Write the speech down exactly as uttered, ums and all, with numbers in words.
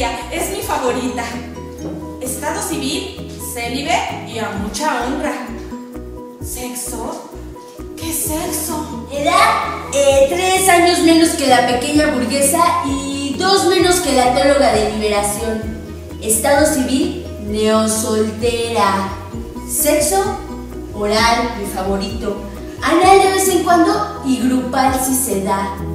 Amelia, es mi favorita. Estado civil, célibe y a mucha honra. ¿Sexo? ¿Qué sexo? Edad, eh, tres años menos que la pequeña burguesa y dos menos que la teóloga de liberación. Estado civil, neosoltera. Sexo, oral, mi favorito. Anal de vez en cuando y grupal si se da.